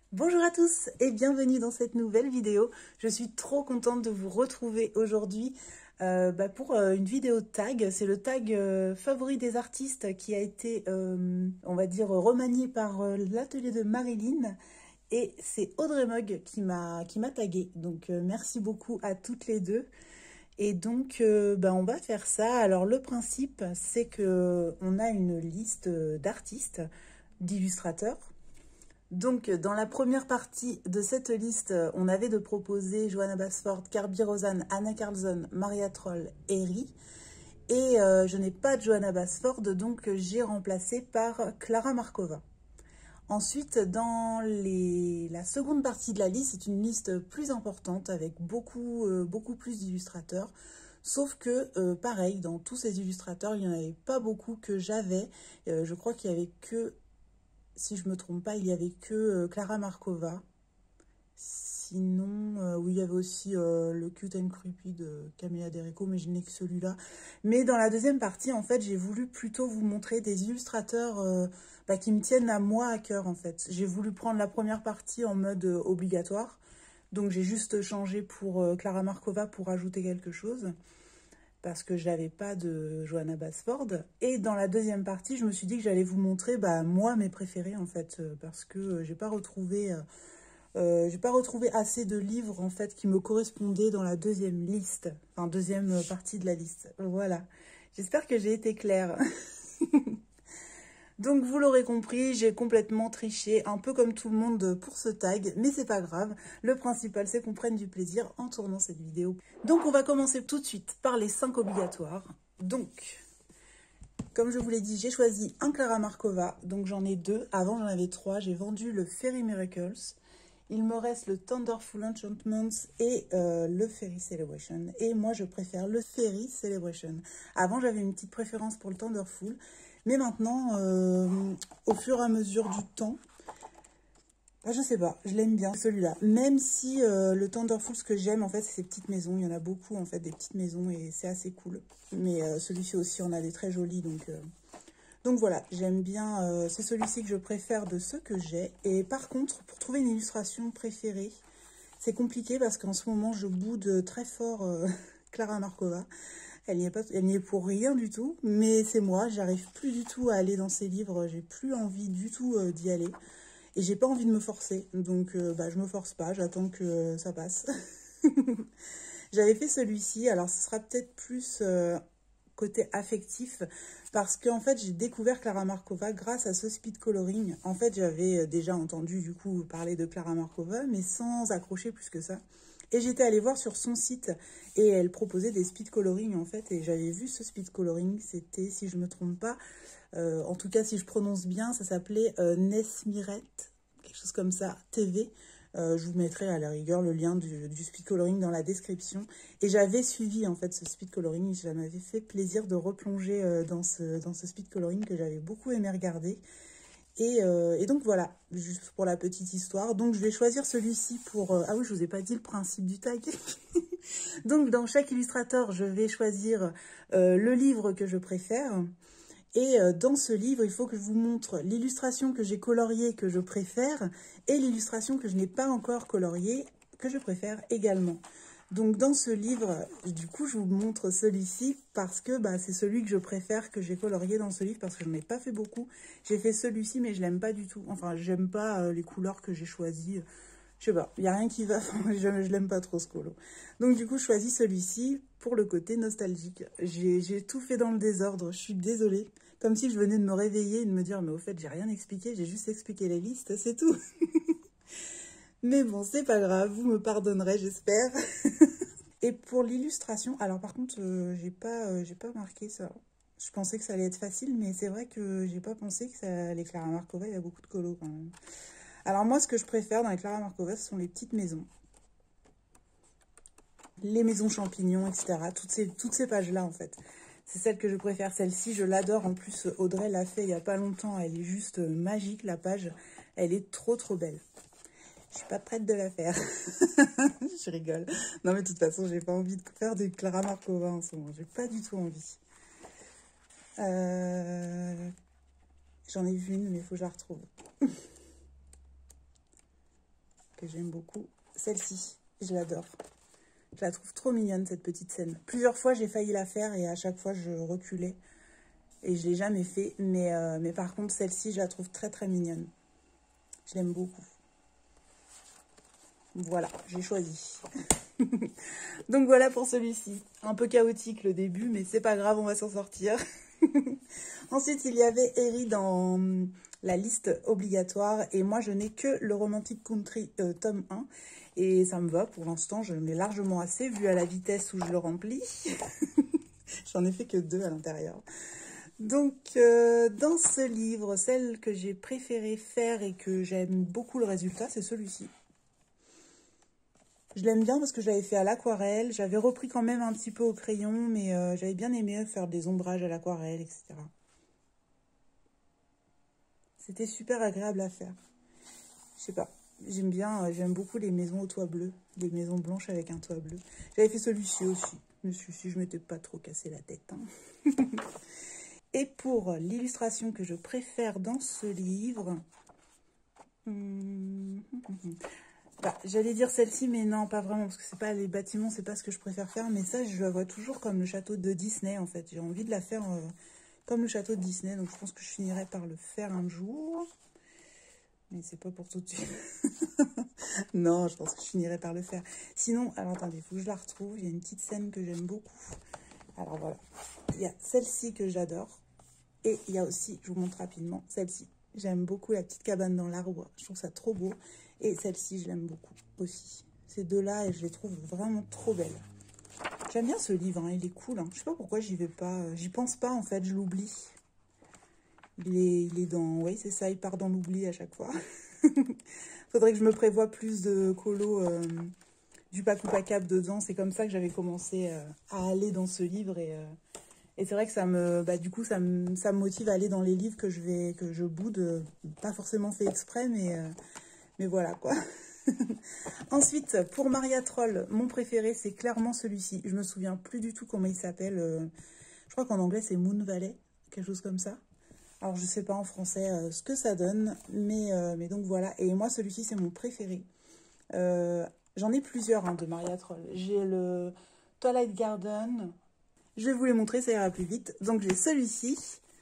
Bonjour à tous et bienvenue dans cette nouvelle vidéo. Je suis trop contente de vous retrouver aujourd'hui pour une vidéo tag. C'est le tag favori des artistes qui a été, on va dire, remanié par l'atelier de Marilyn. Et c'est Audrey Mogg qui m'a tagué. Donc merci beaucoup à toutes les deux. Et donc on va faire ça. Alors le principe, c'est que on a une liste d'artistes, d'illustrateurs. Donc, dans la première partie de cette liste, on avait de proposer Johanna Basford, Kerby Rosan, Anna Karlsson, Maria Troll et Rie. Et je n'ai pas de Johanna Basford, donc j'ai remplacé par Klara Markova. Ensuite, dans la seconde partie de la liste, c'est une liste plus importante avec beaucoup plus d'illustrateurs. Sauf que, pareil, dans tous ces illustrateurs, il n'y en avait pas beaucoup que j'avais. Je crois qu'il n'y avait que... Si je ne me trompe pas, il n'y avait que Klara Markova. Sinon, oui, il y avait aussi le Cute and Creepy de Camilla Derrico, mais je n'ai que celui-là. Mais dans la deuxième partie, en fait, j'ai voulu plutôt vous montrer des illustrateurs qui me tiennent à moi à cœur, en fait. J'ai voulu prendre la première partie en mode obligatoire. Donc, j'ai juste changé pour Klara Markova pour ajouter quelque chose, parce que je n'avais pas de Johanna Basford. Et dans la deuxième partie, je me suis dit que j'allais vous montrer, moi, mes préférés, en fait, parce que j'ai pas retrouvé assez de livres, en fait, qui me correspondaient dans la deuxième liste, enfin, deuxième partie de la liste. Voilà. J'espère que j'ai été claire. Donc, vous l'aurez compris, j'ai complètement triché, un peu comme tout le monde pour ce tag, mais c'est pas grave. Le principal, c'est qu'on prenne du plaisir en tournant cette vidéo. Donc, on va commencer tout de suite par les 5 obligatoires. Donc, comme je vous l'ai dit, j'ai choisi un Klara Markova, donc j'en ai 2. Avant, j'en avais 3. J'ai vendu le Fairy Miracles. Il me reste le Thunderful Enchantments et le Fairy Celebration. Et moi, je préfère le Fairy Celebration. Avant, j'avais une petite préférence pour le Thunderful. Mais maintenant, au fur et à mesure du temps, je sais pas, je l'aime bien celui-là. Même si le Thunderful, ce que j'aime, en fait, c'est ces petites maisons. Il y en a beaucoup, en fait, des petites maisons et c'est assez cool. Mais celui-ci aussi, on a des très jolis, donc voilà, j'aime bien, c'est celui-ci que je préfère de ceux que j'ai. Et par contre, pour trouver une illustration préférée, c'est compliqué parce qu'en ce moment, je boude très fort Klara Markova. Elle n'y est pour rien du tout, mais c'est moi, j'arrive plus du tout à aller dans ses livres, j'ai plus envie du tout d'y aller. Et j'ai pas envie de me forcer, donc je me force pas, j'attends que ça passe. J'avais fait celui-ci, alors ce sera peut-être plus côté affectif, parce qu'en fait j'ai découvert Klara Markova grâce à ce speed coloring. En fait j'avais déjà entendu du coup parler de Klara Markova, mais sans accrocher plus que ça. Et j'étais allée voir sur son site et elle proposait des speed coloring en fait, et j'avais vu ce speed coloring, c'était, si je me trompe pas, en tout cas si je prononce bien, ça s'appelait Nesmiret, quelque chose comme ça, TV. Je vous mettrai à la rigueur le lien du speed coloring dans la description. Et j'avais suivi en fait ce speed coloring. Ça m'avait fait plaisir de replonger dans ce speed coloring que j'avais beaucoup aimé regarder. Et donc voilà, juste pour la petite histoire. Donc je vais choisir celui-ci pour... Ah oui, je vous ai pas dit le principe du tag. Donc dans chaque illustrateur, je vais choisir le livre que je préfère. Et dans ce livre, il faut que je vous montre l'illustration que j'ai coloriée, que je préfère, et l'illustration que je n'ai pas encore coloriée, que je préfère également. Donc dans ce livre, du coup, je vous montre celui-ci parce que c'est celui que je préfère, que j'ai colorié dans ce livre, parce que je n'en ai pas fait beaucoup. J'ai fait celui-ci, mais je l'aime pas du tout. Enfin, j'aime pas les couleurs que j'ai choisies. Je sais pas, il n'y a rien qui va, je l'aime pas trop ce colo. Donc du coup, je choisis celui-ci pour le côté nostalgique. J'ai tout fait dans le désordre, je suis désolée. Comme si je venais de me réveiller et de me dire, mais au fait, j'ai rien expliqué, j'ai juste expliqué les listes, c'est tout. Mais bon, c'est pas grave, vous me pardonnerez, j'espère. Et pour l'illustration, alors par contre, j'ai pas marqué ça. Je pensais que ça allait être facile, mais c'est vrai que j'ai pas pensé que ça allait Klara Markova, il y a beaucoup de colos quand même. Alors moi, ce que je préfère dans les Klara Markova, ce sont les petites maisons. Les maisons champignons, etc. Toutes ces pages-là, en fait. C'est celle que je préfère. Celle-ci, je l'adore. En plus, Audrey l'a fait il n'y a pas longtemps. Elle est juste magique, la page. Elle est trop, trop belle. Je suis pas prête de la faire. Je rigole. Non, mais de toute façon, j'ai pas envie de faire des Klara Markova en ce moment. J'ai pas du tout envie. J'en ai vu une, mais il faut que je la retrouve. que j'aime beaucoup. Celle-ci, je l'adore. Je la trouve trop mignonne, cette petite scène. Plusieurs fois, j'ai failli la faire et à chaque fois, je reculais. Et je ne l'ai jamais fait. Mais par contre, celle-ci, je la trouve très, très mignonne. Je l'aime beaucoup. Voilà, j'ai choisi. Donc voilà pour celui-ci. Un peu chaotique le début, mais c'est pas grave, on va s'en sortir. Ensuite, il y avait Eri dans la liste obligatoire. Et moi, je n'ai que le Romantic Country tome 1. Et ça me va, pour l'instant, je mets largement assez, vu à la vitesse où je le remplis. J'en ai fait que 2 à l'intérieur. Donc, dans ce livre, celle que j'ai préféré faire et que j'aime beaucoup le résultat, c'est celui-ci. Je l'aime bien parce que je l'avais fait à l'aquarelle. J'avais repris quand même un petit peu au crayon, mais j'avais bien aimé faire des ombrages à l'aquarelle, etc. C'était super agréable à faire. Je sais pas, j'aime bien, j'aime beaucoup les maisons au toit bleu, les maisons blanches avec un toit bleu. J'avais fait celui-ci aussi. Celui-ci, je m'étais pas trop cassé la tête. Hein. Et pour l'illustration que je préfère dans ce livre... Bah, j'allais dire celle-ci, mais non, pas vraiment, parce que c'est pas les bâtiments, c'est pas ce que je préfère faire. Mais ça, je la vois toujours comme le château de Disney, en fait. J'ai envie de la faire comme le château de Disney, donc je pense que je finirai par le faire un jour. Mais c'est pas pour tout de suite. Non, je pense que je finirai par le faire. Sinon, alors attendez, il faut que je la retrouve. Il y a une petite scène que j'aime beaucoup. Alors voilà, il y a celle-ci que j'adore. Et il y a aussi, je vous montre rapidement, celle-ci. J'aime beaucoup la petite cabane dans l'arbre. Je trouve ça trop beau. Et celle-ci, je l'aime beaucoup aussi. Ces deux-là, je les trouve vraiment trop belles. J'aime bien ce livre, hein, il est cool. Hein. Je sais pas pourquoi j'y vais pas. J'y pense pas, en fait, je l'oublie. Il est dans... Oui, c'est ça, il part dans l'oubli à chaque fois. Faudrait que je me prévoie plus de colo du Paco Pacap dedans. C'est comme ça que j'avais commencé à aller dans ce livre. Et c'est vrai que ça me... Bah, du coup, ça me motive à aller dans les livres que je boude. Pas forcément fait exprès, mais voilà, quoi. Ensuite, pour Maria Troll, mon préféré, c'est clairement celui-ci. Je me souviens plus du tout comment il s'appelle. Je crois qu'en anglais, c'est Moon Valley, quelque chose comme ça. Alors, je sais pas en français ce que ça donne, mais donc voilà. Et moi, celui-ci, c'est mon préféré. J'en ai plusieurs hein, de Maria Troll. J'ai le Twilight Garden. Je vais vous les montrer, ça ira plus vite. Donc, j'ai celui-ci.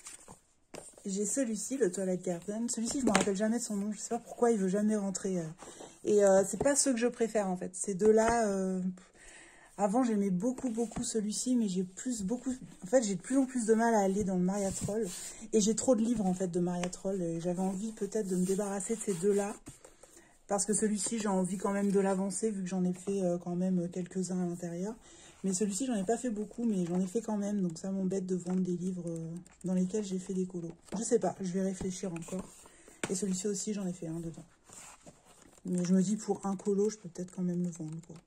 J'ai celui-ci, le Twilight Garden. Celui-ci, je ne me rappelle jamais de son nom. Je ne sais pas pourquoi il ne veut jamais rentrer. Et c'est pas ceux que je préfère, en fait. Ces deux-là... Avant, j'aimais beaucoup celui-ci, mais j'ai En fait, j'ai de plus en plus de mal à aller dans le Maria Troll. Et j'ai trop de livres, en fait, de Maria Troll. Et j'avais envie, peut-être, de me débarrasser de ces deux-là. Parce que celui-ci, j'ai envie quand même de l'avancer, vu que j'en ai fait quand même quelques-uns à l'intérieur. Mais celui-ci, j'en ai pas fait beaucoup, mais j'en ai fait quand même. Donc ça m'embête de vendre des livres dans lesquels j'ai fait des colos. Je sais pas, je vais réfléchir encore. Et celui-ci aussi, j'en ai fait un dedans. Mais je me dis, pour un colo, je peux peut-être quand même le vendre, quoi.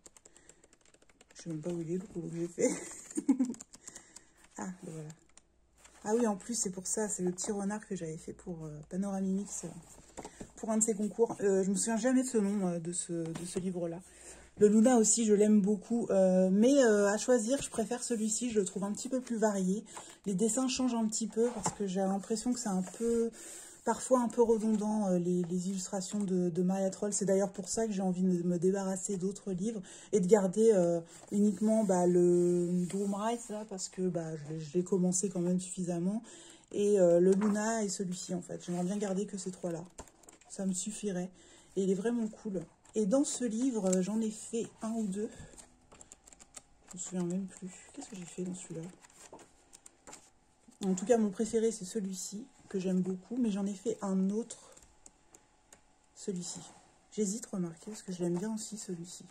Je sais même pas où il est, le colo que j'ai fait. Ah, ben voilà. Ah oui, en plus, c'est pour ça, c'est le petit renard que j'avais fait pour Panoramimix, pour un de ses concours. Je me souviens jamais de ce nom de ce livre-là. Le Luna aussi, je l'aime beaucoup. Mais à choisir, je préfère celui-ci. Je le trouve un petit peu plus varié. Les dessins changent un petit peu parce que j'ai l'impression que c'est un peu... Parfois un peu redondant, les illustrations de Maria Troll. C'est d'ailleurs pour ça que j'ai envie de me débarrasser d'autres livres et de garder uniquement le Doom Rise, là, parce que je l'ai commencé quand même suffisamment. Et le Luna et celui-ci, en fait. J'aimerais bien garder que ces trois-là. Ça me suffirait. Et il est vraiment cool. Et dans ce livre, j'en ai fait un ou deux. Je me souviens même plus. Qu'est-ce que j'ai fait dans celui-là? En tout cas, mon préféré, c'est celui-ci, que j'aime beaucoup. Mais j'en ai fait un autre, celui-ci. J'hésite, remarquez, parce que je l'aime bien aussi, celui-ci.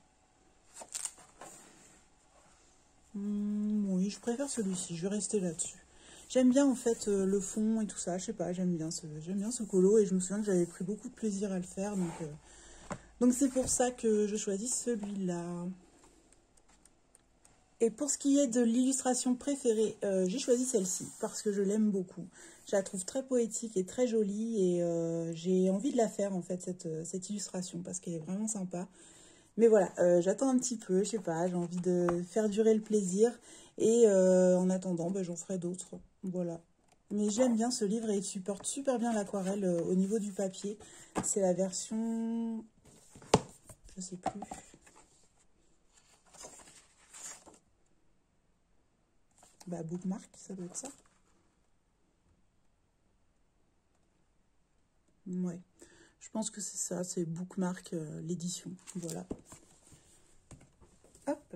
Oui, je préfère celui-ci. Je vais rester là-dessus. J'aime bien, en fait, le fond et tout ça. Je sais pas, j'aime bien ce colo. Et je me souviens que j'avais pris beaucoup de plaisir à le faire. Donc c'est pour ça que je choisis celui-là. Et pour ce qui est de l'illustration préférée, j'ai choisi celle-ci parce que je l'aime beaucoup. Je la trouve très poétique et très jolie et j'ai envie de la faire en fait cette illustration parce qu'elle est vraiment sympa. Mais voilà, j'attends un petit peu, je sais pas, j'ai envie de faire durer le plaisir et en attendant, j'en ferai d'autres. Voilà. Mais j'aime bien ce livre et il supporte super bien l'aquarelle au niveau du papier. C'est la version... je sais plus. Bah, Bookmark, ça doit être ça. Ouais, je pense que c'est ça, c'est Bookmark, l'édition. Voilà. Hop.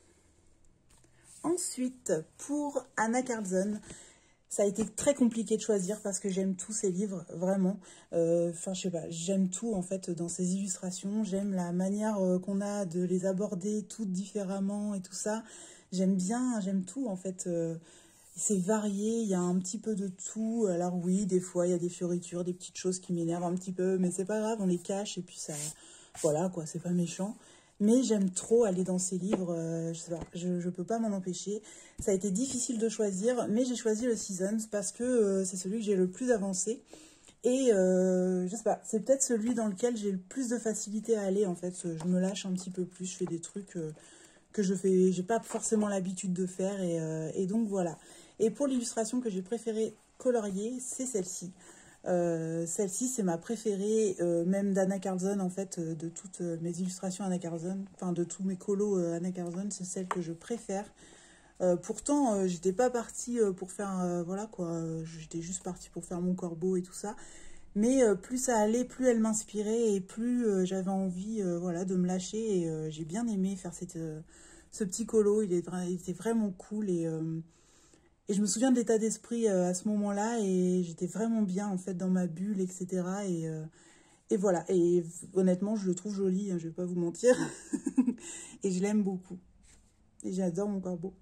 Ensuite, pour Anna Karlzon, ça a été très compliqué de choisir parce que j'aime tous ses livres, vraiment. Enfin, je sais pas, j'aime tout en fait dans ses illustrations. J'aime la manière qu'on a de les aborder toutes différemment et tout ça. J'aime bien, j'aime tout en fait. C'est varié, il y a un petit peu de tout. Alors oui, des fois, il y a des fioritures, des petites choses qui m'énervent un petit peu, mais c'est pas grave, on les cache et puis ça... Voilà, quoi, c'est pas méchant. Mais j'aime trop aller dans ces livres, je sais pas, je peux pas m'en empêcher. Ça a été difficile de choisir, mais j'ai choisi le Seasons parce que c'est celui que j'ai le plus avancé. Et je sais pas, c'est peut-être celui dans lequel j'ai le plus de facilité à aller, en fait. Je me lâche un petit peu plus, je fais des trucs que j'ai pas forcément l'habitude de faire, et donc voilà. Et pour l'illustration que j'ai préféré colorier, c'est celle-ci. Celle-ci, c'est ma préférée, même d'Anna Karlzon, en fait, de toutes mes illustrations Anna Karlzon, enfin de tous mes colos Anna Karlzon, c'est celle que je préfère. Pourtant, j'étais pas partie pour faire, voilà quoi, j'étais juste partie pour faire mon corbeau et tout ça. Mais plus ça allait, plus elle m'inspirait et plus j'avais envie voilà, de me lâcher. Et j'ai bien aimé faire ce petit colo, il était vraiment cool. Et je me souviens de l'état d'esprit à ce moment-là et j'étais vraiment bien en fait dans ma bulle, etc. Et voilà, et honnêtement, je le trouve joli, hein, je vais pas vous mentir. Et je l'aime beaucoup. Et j'adore mon corbeau.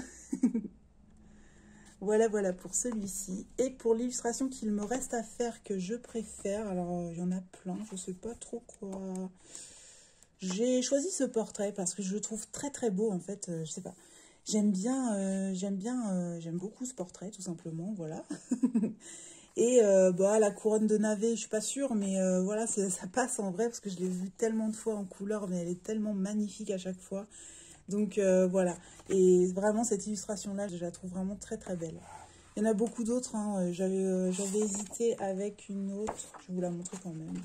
Voilà, voilà pour celui-ci. Et pour l'illustration qu'il me reste à faire que je préfère, alors il y en a plein, je sais pas trop quoi. J'ai choisi ce portrait parce que je le trouve très très beau en fait, je sais pas. J'aime beaucoup ce portrait tout simplement, voilà. Et bah, la couronne de navet, je suis pas sûre, mais voilà, ça passe en vrai parce que je l'ai vue tellement de fois en couleur, mais elle est tellement magnifique à chaque fois. Donc voilà, et vraiment cette illustration-là, je la trouve vraiment très très belle. Il y en a beaucoup d'autres, hein. J'avais hésité avec une autre, je vais vous la montrer quand même.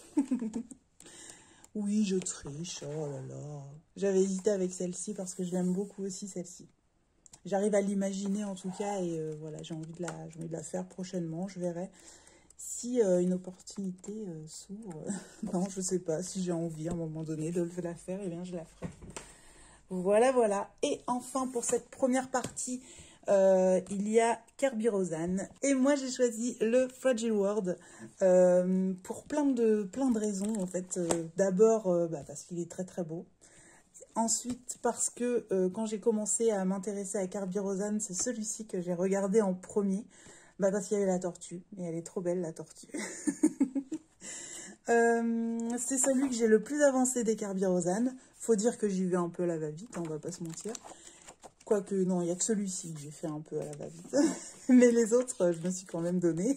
Oui, je triche, oh là là. J'avais hésité avec celle-ci parce que je l'aime beaucoup aussi, celle-ci. J'arrive à l'imaginer en tout cas, et voilà, j'ai envie de la faire prochainement, je verrai. Si une opportunité s'ouvre, non, je sais pas, si j'ai envie à un moment donné de la faire, eh bien je la ferai. Voilà, voilà. Et enfin, pour cette première partie, il y a Kerby Rosanes. Et moi, j'ai choisi le Fragile World pour plein de raisons, en fait. D'abord, bah, parce qu'il est très, très beau. Ensuite, parce que quand j'ai commencé à m'intéresser à Kerby Rosanes, c'est celui-ci que j'ai regardé en premier. Bah, parce qu'il y avait la tortue. Et elle est trop belle, la tortue. C'est celui que j'ai le plus avancé des Kerby Rosanes. Faut dire que j'y vais un peu à la va-vite, on va pas se mentir. Quoique, non, il n'y a que celui-ci que j'ai fait un peu à la va-vite. Mais les autres, je me suis quand même donné.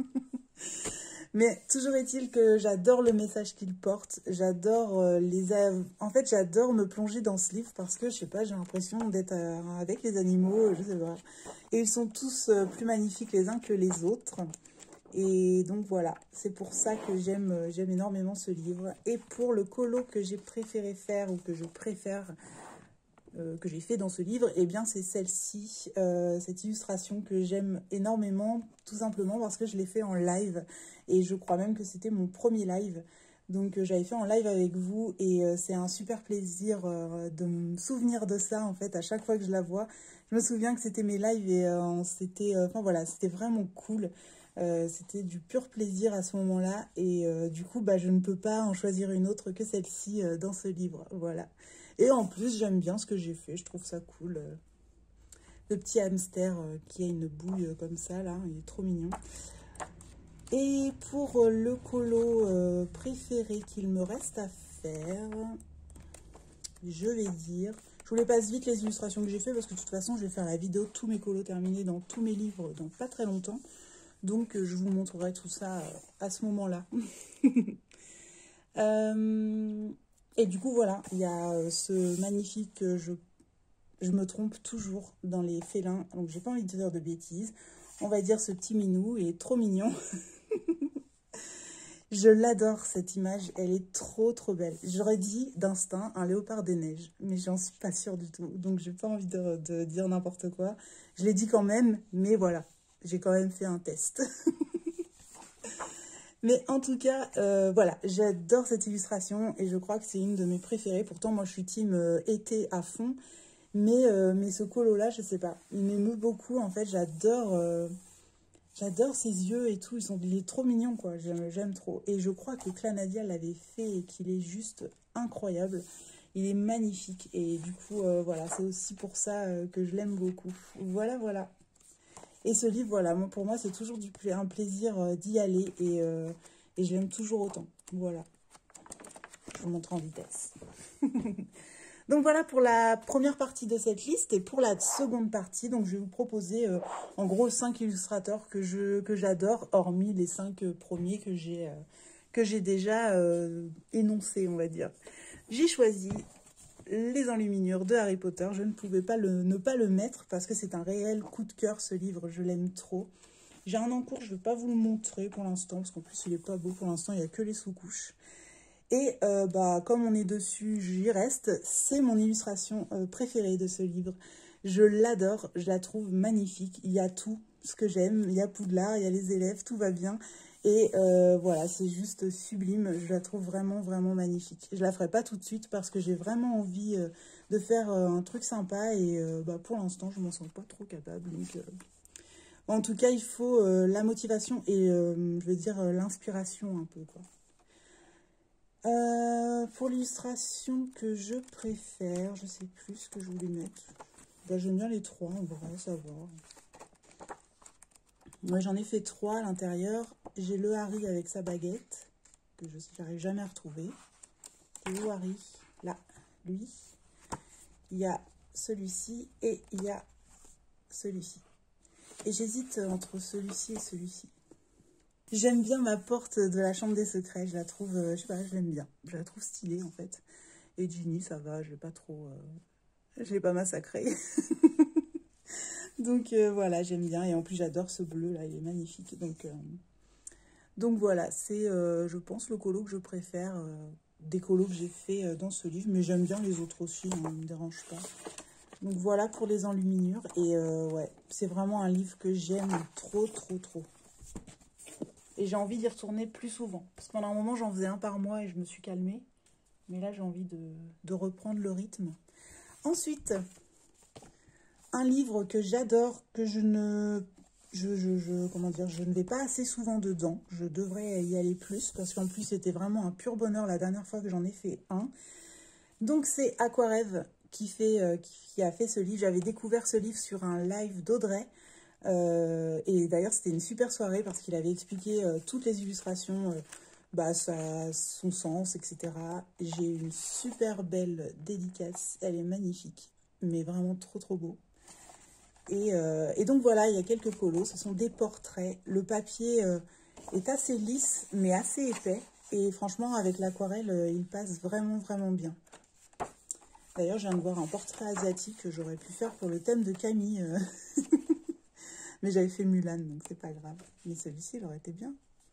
Mais toujours est-il que j'adore le message qu'il porte. J'adore En fait, j'adore me plonger dans ce livre parce que, je sais pas, j'ai l'impression d'être avec les animaux, je sais pas. Et ils sont tous plus magnifiques les uns que les autres. Et donc voilà, c'est pour ça que j'aime énormément ce livre. Et pour le colo que j'ai préféré faire, ou que je préfère, que j'ai fait dans ce livre, eh bien c'est celle-ci, cette illustration que j'aime énormément, tout simplement parce que je l'ai fait en live. Et je crois même que c'était mon premier live. Donc j'avais fait en live avec vous et c'est un super plaisir de me souvenir de ça en fait à chaque fois que je la vois. Je me souviens que c'était mes lives et enfin voilà, c'était vraiment cool. C'était du pur plaisir à ce moment-là et du coup bah, je ne peux pas en choisir une autre que celle-ci dans ce livre, voilà. Et en plus j'aime bien ce que j'ai fait, je trouve ça cool. Le petit hamster qui a une bouille comme ça là, il est trop mignon. Et pour le colo préféré qu'il me reste à faire, je vais dire... Je vous les passe vite les illustrations que j'ai fait parce que de toute façon je vais faire la vidéo de tous mes colos terminés dans tous mes livres dans pas très longtemps. Donc je vous montrerai tout ça à ce moment-là. Et du coup voilà, il y a ce magnifique... je me trompe toujours dans les félins, donc j'ai pas envie de dire de bêtises. On va dire ce petit minou, il est trop mignon. Je l'adore cette image, elle est trop trop belle. J'aurais dit d'instinct un léopard des neiges, mais j'en suis pas sûre du tout. Donc j'ai pas envie de dire n'importe quoi. Je l'ai dit quand même, mais voilà, j'ai quand même fait un test. Mais en tout cas, voilà, j'adore cette illustration et je crois que c'est une de mes préférées. Pourtant, moi je suis team été à fond, mais ce colo-là, je sais pas, il m'émeut beaucoup en fait, J'adore ses yeux et tout, il est trop mignon quoi, j'aime trop. Et je crois que Clanadia l'avait fait et qu'il est juste incroyable. Il est magnifique et du coup, voilà, c'est aussi pour ça que je l'aime beaucoup. Voilà, voilà. Et ce livre, voilà, pour moi, c'est toujours un plaisir d'y aller et je l'aime toujours autant. Voilà, je vous montre en vitesse. Donc voilà pour la première partie de cette liste. Et pour la seconde partie, donc je vais vous proposer en gros 5 illustrateurs que j'adore, hormis les 5 premiers que j'ai déjà énoncés, on va dire. J'ai choisi Les Enluminures de Harry Potter. Je ne pouvais pas ne pas le mettre parce que c'est un réel coup de cœur ce livre, je l'aime trop. J'ai un en cours, je ne vais pas vous le montrer pour l'instant parce qu'en plus il n'est pas beau pour l'instant, il n'y a que les sous-couches. Et comme on est dessus, j'y reste. C'est mon illustration préférée de ce livre. Je l'adore, je la trouve magnifique. Il y a tout ce que j'aime. Il y a Poudlard, il y a les élèves, tout va bien. Et voilà, c'est juste sublime. Je la trouve vraiment, vraiment magnifique. Je la ferai pas tout de suite parce que j'ai vraiment envie de faire un truc sympa. Et pour l'instant, je m'en sens pas trop capable. Donc, en tout cas, il faut la motivation et, je veux dire, l'inspiration un peu, quoi. Pour l'illustration que je préfère, je sais plus ce que je voulais mettre. J'aime bien les trois, en vrai, ça va. Moi, j'en ai fait 3 à l'intérieur. J'ai le Harry avec sa baguette, que je n'arrive jamais à retrouver. Et le Harry, là, lui. Il y a celui-ci et il y a celui-ci. Et j'hésite entre celui-ci et celui-ci. J'aime bien ma porte de la chambre des secrets, je la trouve, je sais pas, je l'aime bien. Je la trouve stylée en fait. Et Ginny, ça va, je l'ai pas trop, je l'ai pas massacré. Donc voilà, j'aime bien. Et en plus, j'adore ce bleu là, il est magnifique. Donc voilà, c'est, je pense, le colo que je préfère des colos que j'ai fait dans ce livre. Mais j'aime bien les autres aussi, hein, ça ne me dérange pas. Donc voilà pour Les Enluminures. Et ouais, c'est vraiment un livre que j'aime trop, trop, trop. Et j'ai envie d'y retourner plus souvent. Parce que pendant un moment, j'en faisais un par mois et je me suis calmée. Mais là, j'ai envie de reprendre le rythme. Ensuite, un livre que j'adore, que je ne vais pas assez souvent dedans. Je devrais y aller plus. Parce qu'en plus, c'était vraiment un pur bonheur la dernière fois que j'en ai fait un. Donc, c'est Aquarève qui a fait ce livre. J'avais découvert ce livre sur un live d'Audrey. Et d'ailleurs c'était une super soirée parce qu'il avait expliqué toutes les illustrations, son sens, etc. J'ai une super belle dédicace, elle est magnifique, mais vraiment trop trop beau. Et donc voilà, il y a quelques colos, ce sont des portraits. Le papier est assez lisse mais assez épais et franchement avec l'aquarelle il passe vraiment vraiment bien. D'ailleurs je viens de voir un portrait asiatique que j'aurais pu faire pour le thème de Camille. Mais j'avais fait Mulan, donc c'est pas grave. Mais celui-ci, il aurait été bien.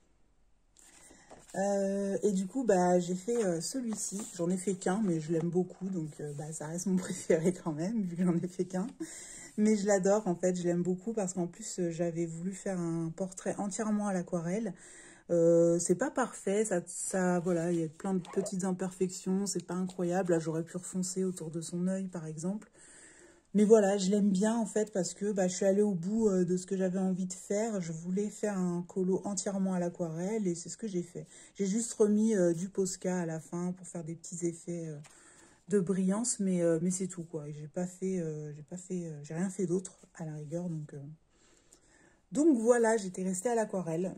Et du coup, j'ai fait celui-ci. J'en ai fait qu'un, mais je l'aime beaucoup. Donc, ça reste mon préféré quand même, vu que j'en ai fait qu'un. Mais je l'adore, en fait. Je l'aime beaucoup parce qu'en plus, j'avais voulu faire un portrait entièrement à l'aquarelle. C'est pas parfait. Voilà, il y a plein de petites imperfections. C'est pas incroyable. Là, j'aurais pu refoncer autour de son œil, par exemple. Mais voilà, je l'aime bien en fait parce que je suis allée au bout de ce que j'avais envie de faire. Je voulais faire un colo entièrement à l'aquarelle et c'est ce que j'ai fait. J'ai juste remis du Posca à la fin pour faire des petits effets de brillance, mais c'est tout quoi. J'ai rien fait d'autre à la rigueur. Donc voilà, j'étais restée à l'aquarelle.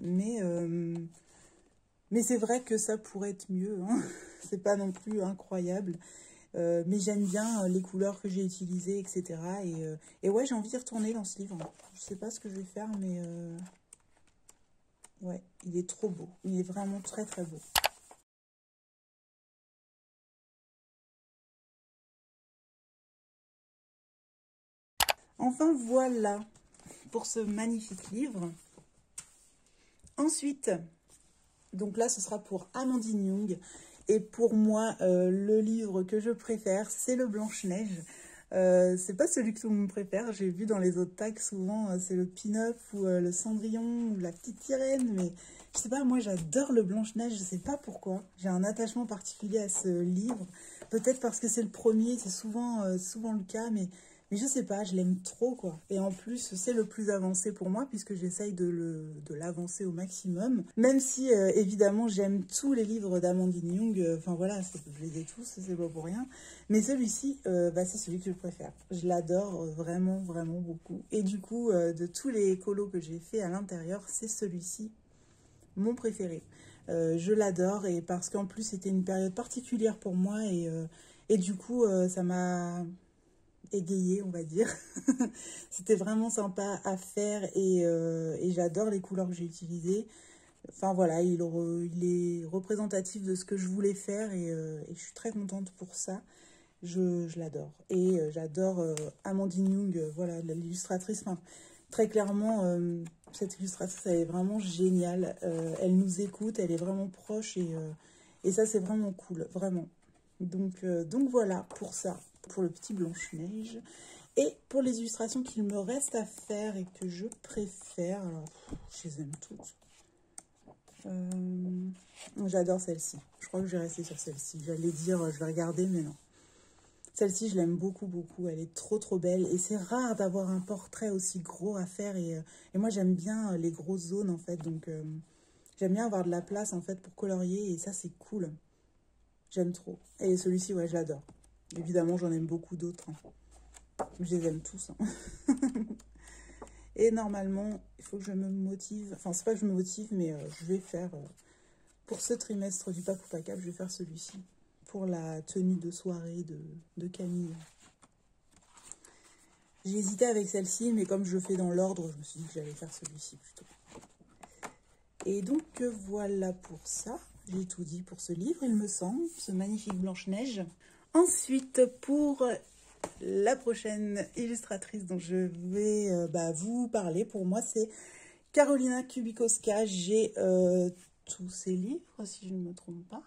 Mais c'est vrai que ça pourrait être mieux, hein. C'est pas non plus incroyable. Mais j'aime bien les couleurs que j'ai utilisées, etc. Et ouais, j'ai envie d'y retourner dans ce livre. Je sais pas ce que je vais faire, mais ouais, il est trop beau. Il est vraiment très très beau. Enfin, voilà pour ce magnifique livre. Ensuite, Donc là, ce sera pour Amandine Young. Et pour moi, le livre que je préfère, c'est le Blanche-Neige. C'est pas celui que tout le monde préfère. J'ai vu dans les autres tags souvent, c'est le Pin-Up ou le Cendrillon ou la Petite Sirène. Mais je sais pas, moi j'adore le Blanche-Neige, je sais pas pourquoi. J'ai un attachement particulier à ce livre. Peut-être parce que c'est le premier, c'est souvent le cas, mais je sais pas, je l'aime trop, quoi. Et en plus, c'est le plus avancé pour moi, puisque j'essaye de l'avancer au maximum. Même si, évidemment, j'aime tous les livres d'Amandine Young. Enfin, voilà, je les ai tous, c'est pas pour rien. Mais celui-ci, c'est celui que je préfère. Je l'adore vraiment, vraiment beaucoup. Et du coup, de tous les colos que j'ai fait à l'intérieur, c'est celui-ci, mon préféré. Je l'adore, et parce qu'en plus, c'était une période particulière pour moi, et du coup, ça m'a égayé, on va dire. C'était vraiment sympa à faire, et j'adore les couleurs que j'ai utilisées. Enfin voilà, il est représentatif de ce que je voulais faire, et je suis très contente pour ça. Je l'adore. Et j'adore Amandine Young, voilà, l'illustratrice. Enfin, très clairement, cette illustratrice, elle est vraiment géniale. Elle nous écoute, elle est vraiment proche, et ça, c'est vraiment cool, vraiment. Donc voilà, pour ça, pour le petit Blanche-Neige. Et pour les illustrations qu'il me reste à faire et que je préfère, alors, je les aime toutes. J'adore celle-ci. Je crois que je vais rester sur celle-ci. J'allais dire, je vais regarder, mais non. Celle-ci, je l'aime beaucoup, beaucoup. Elle est trop, trop belle. Et c'est rare d'avoir un portrait aussi gros à faire. Et moi, j'aime bien les grosses zones, en fait. Donc, j'aime bien avoir de la place, en fait, pour colorier. Et ça, c'est cool. J'aime trop. Et celui-ci, ouais, je l'adore. Évidemment, j'en aime beaucoup d'autres. Hein. Je les aime tous. Hein. Et normalement, il faut que je me motive. Enfin, c'est pas que je me motive, mais je vais faire... pour ce trimestre du Pack ou Pack Up, je vais faire celui-ci. Pour la tenue de soirée de Camille. J'ai hésité avec celle-ci, mais comme je fais dans l'ordre, je me suis dit que j'allais faire celui-ci plutôt. Et donc, voilà pour ça. J'ai tout dit pour ce livre, il me semble, ce magnifique Blanche-Neige. Ensuite, pour la prochaine illustratrice dont je vais vous parler, pour moi, c'est Karolina Kubikowska. J'ai tous ses livres, si je ne me trompe pas.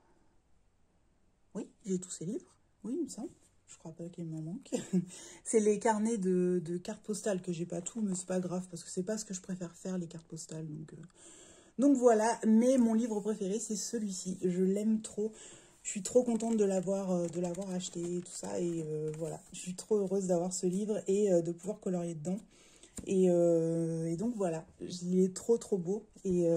Oui, j'ai tous ses livres. Oui, il me semble. Je crois pas qu'il m'en manque. C'est les carnets de cartes postales que j'ai pas tout, mais c'est pas grave parce que c'est pas ce que je préfère faire, les cartes postales. Donc voilà, mais mon livre préféré, c'est celui-ci. Je l'aime trop. Je suis trop contente de l'avoir acheté et tout ça. Et voilà, je suis trop heureuse d'avoir ce livre et de pouvoir colorier dedans. Et donc voilà, il est trop trop beau. Et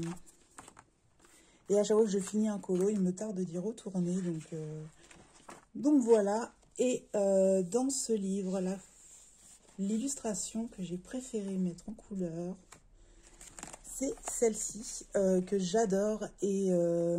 à chaque fois que je finis un colo, il me tarde d'y retourner. Donc voilà. Et dans ce livre-là, l'illustration que j'ai préféré mettre en couleur, c'est celle-ci que j'adore. Et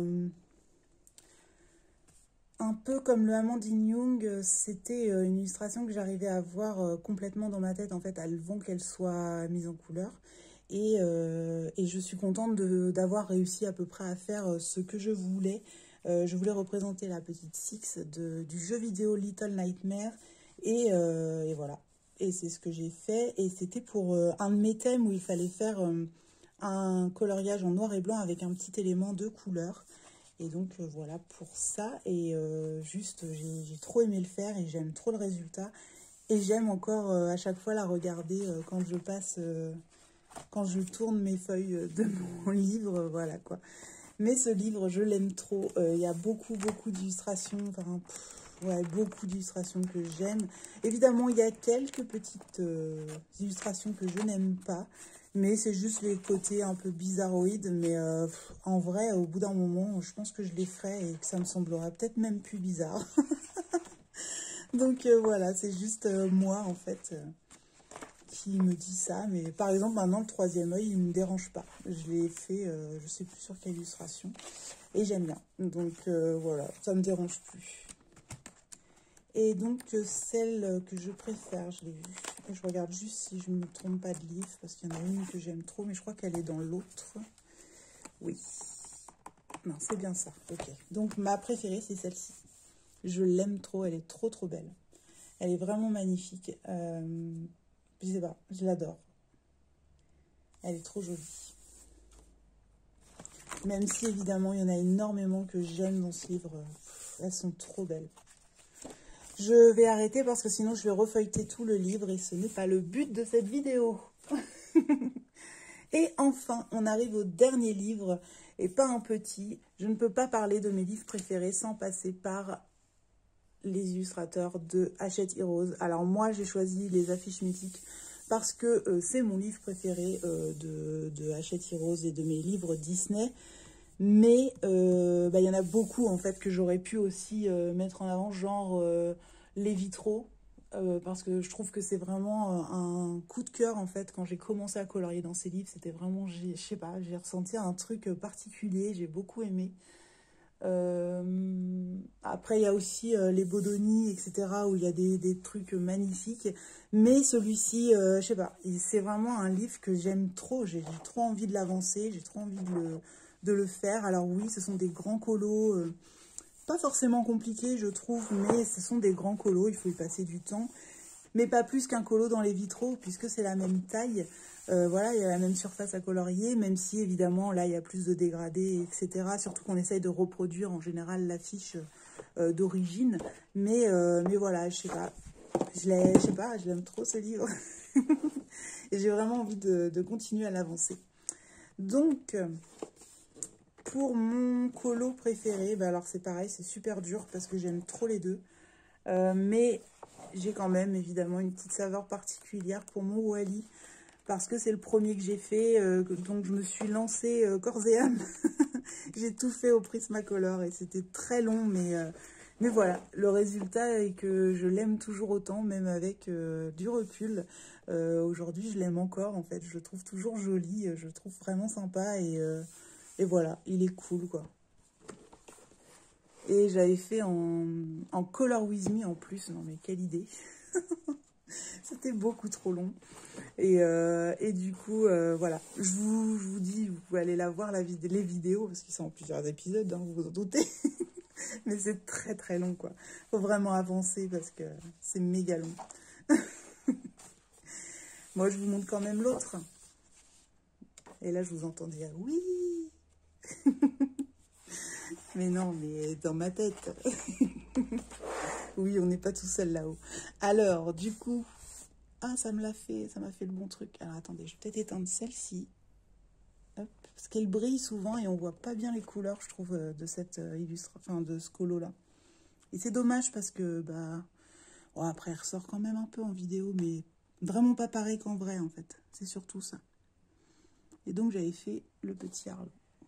un peu comme le Amandine Young, c'était une illustration que j'arrivais à voir complètement dans ma tête, en fait, avant qu'elle soit mise en couleur. Et je suis contente d'avoir réussi à peu près à faire ce que je voulais. Je voulais représenter la petite Six du jeu vidéo Little Nightmare. Et voilà. Et c'est ce que j'ai fait. Et c'était pour un de mes thèmes où il fallait faire un coloriage en noir et blanc avec un petit élément de couleur. Et donc voilà pour ça. Et juste, j'ai trop aimé le faire et j'aime trop le résultat. Et j'aime encore à chaque fois la regarder quand je passe... quand je tourne mes feuilles de mon livre, voilà quoi. Mais ce livre, je l'aime trop. Il y a beaucoup, beaucoup d'illustrations. Enfin, ouais, beaucoup d'illustrations que j'aime. Évidemment, il y a quelques petites illustrations que je n'aime pas. Mais c'est juste les côtés un peu bizarroïdes. Mais en vrai, au bout d'un moment, je pense que je les ferai et que ça me semblera peut-être même plus bizarre. Donc voilà, c'est juste moi en fait... qui me dit ça, mais par exemple maintenant le troisième œil il me dérange pas, je l'ai fait je sais plus sur quelle illustration et j'aime bien, donc voilà, ça me dérange plus. Et donc celle que je préfère, je l'ai vue, et je regarde juste si je me trompe pas de livre parce qu'il y en a une que j'aime trop mais je crois qu'elle est dans l'autre. Oui, non c'est bien ça, ok. Donc ma préférée c'est celle-ci, je l'aime trop, elle est trop trop belle, elle est vraiment magnifique. Je sais pas, je l'adore. Elle est trop jolie. Même si, évidemment, il y en a énormément que j'aime dans ce livre. Elles sont trop belles. Je vais arrêter parce que sinon, je vais refeuilleter tout le livre et ce n'est pas le but de cette vidéo. Et enfin, on arrive au dernier livre, et pas un petit. Je ne peux pas parler de mes livres préférés sans passer par les illustrateurs de Hachette Heroes. Alors moi, j'ai choisi les affiches mythiques parce que c'est mon livre préféré de Hachette Heroes et de mes livres Disney. Mais il y en a beaucoup en fait que j'aurais pu aussi mettre en avant, genre les vitraux. Parce que je trouve que c'est vraiment un coup de cœur en fait. Quand j'ai commencé à colorier dans ces livres, c'était vraiment, je sais pas, j'ai ressenti un truc particulier, j'ai beaucoup aimé. Après, il y a aussi les Bodoni, etc., où il y a des trucs magnifiques. Mais celui-ci, je sais pas, c'est vraiment un livre que j'aime trop. J'ai trop envie de l'avancer, j'ai trop envie de le faire. Alors oui, ce sont des grands colos, pas forcément compliqués, je trouve, mais ce sont des grands colos, il faut y passer du temps. Mais pas plus qu'un colo dans les vitraux, puisque c'est la même taille. Voilà, il y a la même surface à colorier, même si évidemment là il y a plus de dégradés, etc. Surtout qu'on essaye de reproduire en général l'affiche d'origine. Mais voilà, je sais pas, je l'aime trop ce livre. Et j'ai vraiment envie de continuer à l'avancer. Donc, pour mon colo préféré, alors c'est pareil, c'est super dur parce que j'aime trop les deux. Mais j'ai quand même évidemment une petite saveur particulière pour mon Wally. Parce que c'est le premier que j'ai fait, donc je me suis lancée corps et âme. J'ai tout fait au Prismacolor et c'était très long, mais voilà. Le résultat est que je l'aime toujours autant, même avec du recul. Aujourd'hui, je l'aime encore, en fait. Je le trouve toujours joli, je le trouve vraiment sympa et voilà, il est cool, quoi. Et j'avais fait en Color With Me en plus. Non, mais quelle idée. C'était beaucoup trop long. Et du coup, voilà. Je vous dis, vous pouvez aller la voir, les vidéos, parce qu'ils sont en plusieurs épisodes, hein, vous vous en doutez. Mais c'est très très long, quoi. Faut vraiment avancer parce que c'est méga long. Moi, je vous montre quand même l'autre. Et là, je vous entends dire « oui ». Mais non, mais dans ma tête. Oui, on n'est pas tout seul là-haut. Alors, du coup... Ah, ça m'a fait le bon truc. Alors, attendez, je vais peut-être éteindre celle-ci. Parce qu'elle brille souvent et on voit pas bien les couleurs, je trouve, de cette de ce colo-là. Et c'est dommage parce que, bon, après, elle ressort quand même un peu en vidéo, mais vraiment pas pareil qu'en vrai, en fait. C'est surtout ça. Et donc, j'avais fait le petit Arlo.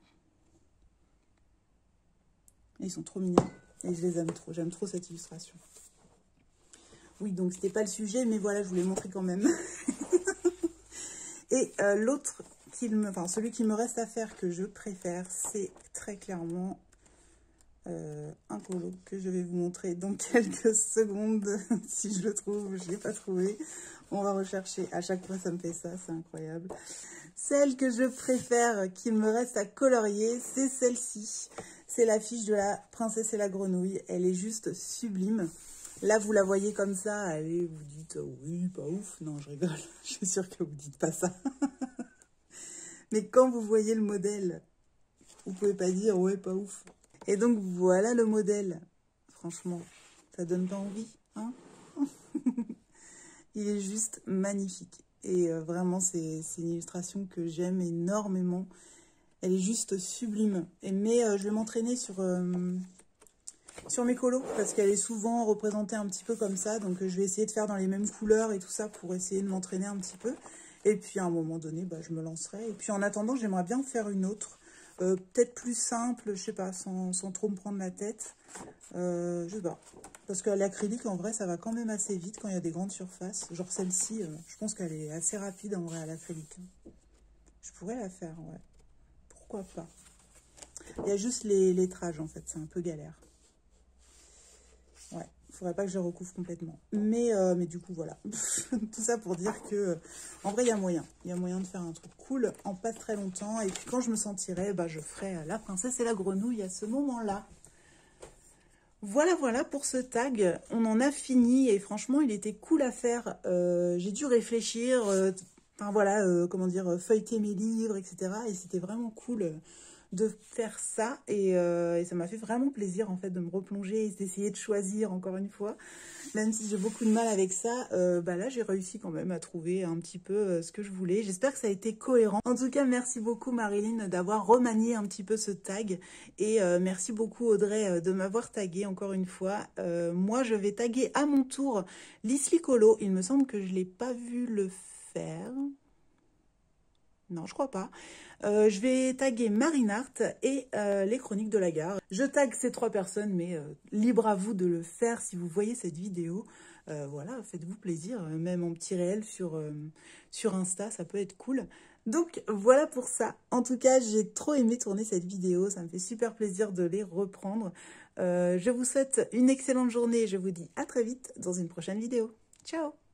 Et ils sont trop mignons. Et je les aime trop. J'aime trop cette illustration. Oui, donc c'était pas le sujet, mais voilà, je vous l'ai montré quand même. Et l'autre, celui qu'il me reste à faire que je préfère, c'est très clairement un colo que je vais vous montrer dans quelques secondes. Si je le trouve, je ne l'ai pas trouvé. On va rechercher. À chaque fois, ça me fait ça, c'est incroyable. Celle que je préfère, qu'il me reste à colorier, c'est celle-ci. C'est l'affiche de la princesse et la grenouille. Elle est juste sublime. Là, vous la voyez comme ça, allez, vous dites « oui, pas ouf ». Non, je rigole, je suis sûre que vous ne dites pas ça. Mais quand vous voyez le modèle, vous ne pouvez pas dire « ouais, pas ouf ». Et donc, voilà le modèle. Franchement, ça donne pas envie, hein. Il est juste magnifique. Et vraiment, c'est une illustration que j'aime énormément. Elle est juste sublime. Mais je vais m'entraîner sur mes colos, parce qu'elle est souvent représentée un petit peu comme ça, donc je vais essayer de faire dans les mêmes couleurs et tout ça pour essayer de m'entraîner un petit peu, et puis à un moment donné, je me lancerai, et puis en attendant, j'aimerais bien faire une autre, peut-être plus simple, je sais pas, sans trop me prendre la tête, je sais pas, parce que l'acrylique, en vrai, ça va quand même assez vite quand il y a des grandes surfaces, genre celle-ci, je pense qu'elle est assez rapide en vrai à l'acrylique, je pourrais la faire, ouais, pourquoi pas, il y a juste les lettrages en fait, c'est un peu galère. Ouais, il faudrait pas que je recouvre complètement. Mais du coup, voilà. Tout ça pour dire que, en vrai, il y a moyen. Il y a moyen de faire un truc cool en pas très longtemps. Et puis, quand je me sentirai, je ferai la princesse et la grenouille à ce moment-là. Voilà, voilà pour ce tag. On en a fini. Et franchement, il était cool à faire. J'ai dû réfléchir, comment dire, feuilleter mes livres, etc. Et c'était vraiment cool de faire ça et ça m'a fait vraiment plaisir en fait de me replonger et d'essayer de choisir encore une fois. Même si j'ai beaucoup de mal avec ça, là j'ai réussi quand même à trouver un petit peu ce que je voulais. J'espère que ça a été cohérent. En tout cas, merci beaucoup Marilyn d'avoir remanié un petit peu ce tag. Et merci beaucoup Audrey de m'avoir tagué encore une fois. Moi je vais taguer à mon tour Lisli Colo. Il me semble que je ne l'ai pas vu le faire. Non, je crois pas. Je vais taguer Marinart et les Chroniques de la Gare. Je tague ces 3 personnes, mais libre à vous de le faire si vous voyez cette vidéo. Voilà, faites-vous plaisir. Même en petit réel sur Insta, ça peut être cool. Donc, voilà pour ça. En tout cas, j'ai trop aimé tourner cette vidéo. Ça me fait super plaisir de les reprendre. Je vous souhaite une excellente journée et je vous dis à très vite dans une prochaine vidéo. Ciao!